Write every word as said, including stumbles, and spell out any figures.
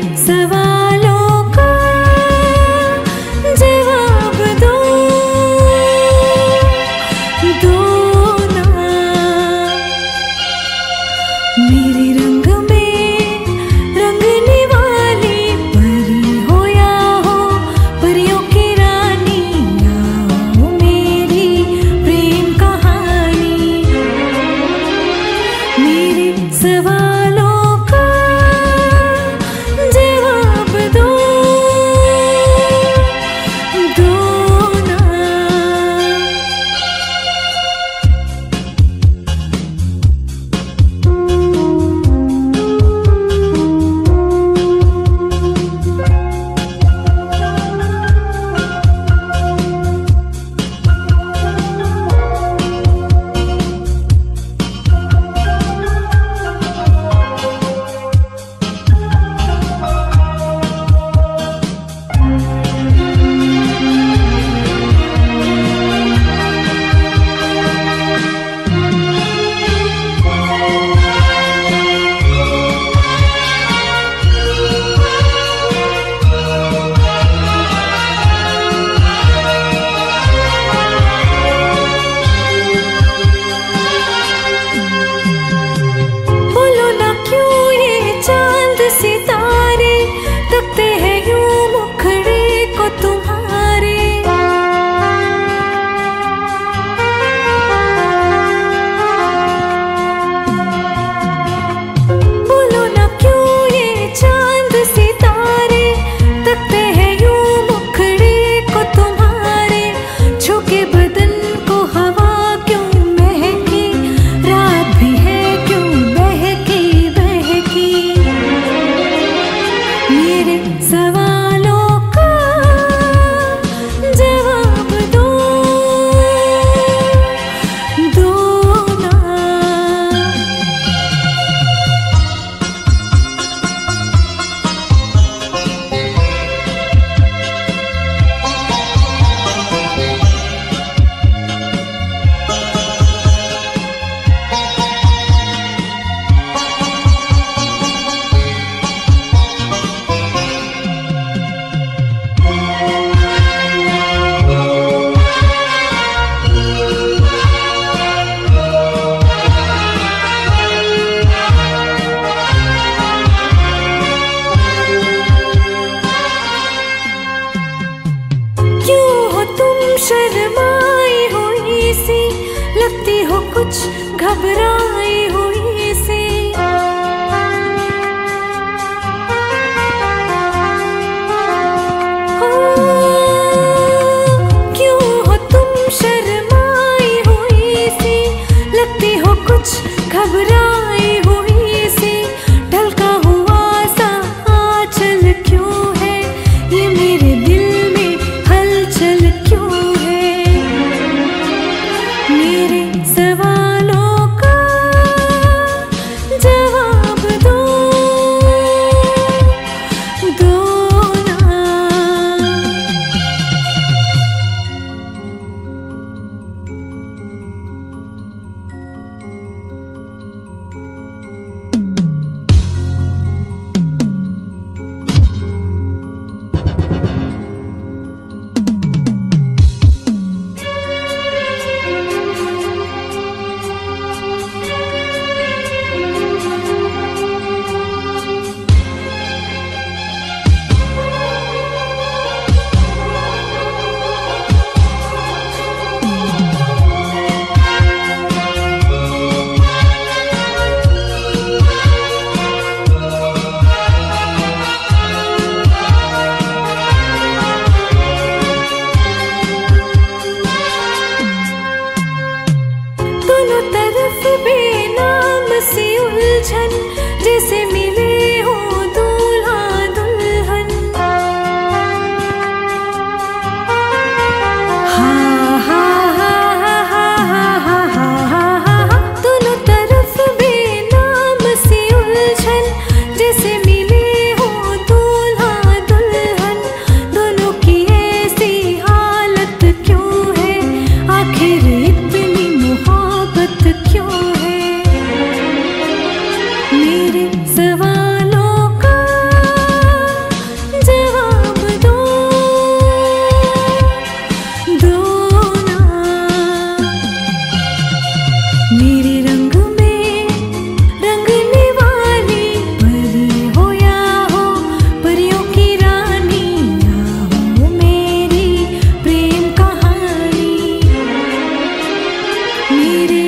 सवालों का जवाब दो, दो ना। मेरे रंग में रंगने वाली परी हो या हो परियों की रानी, आओ मेरी प्रेम कहानी। मेरे सवालों का जवाब दो, दो ना। बोलो ना क्यों ये चांद सितारे तकते हैं यूं मुखड़े को तुम्हारे। बोलो ना क्यों ये चांद सितारे तकते हैं यूं मुखड़े को तुम्हारे। छूके बदन को हवा क्यों महकी, रात भी है क्यों बहकी बहकी। मेरे सवालों का जवाब दो, दो ना। क्यों हो तुम शर्माई हुई सी, लगती हो कुछ घबराई हुई सी। हो, क्यों हो तुम शर्माई हुई सी, लगती हो कुछ घबराई हुई सी। ढलका हुआ सा आंचल क्यों है, ये मेरे दिल में हलचल क्यों है। मेरे सवालों का मेरे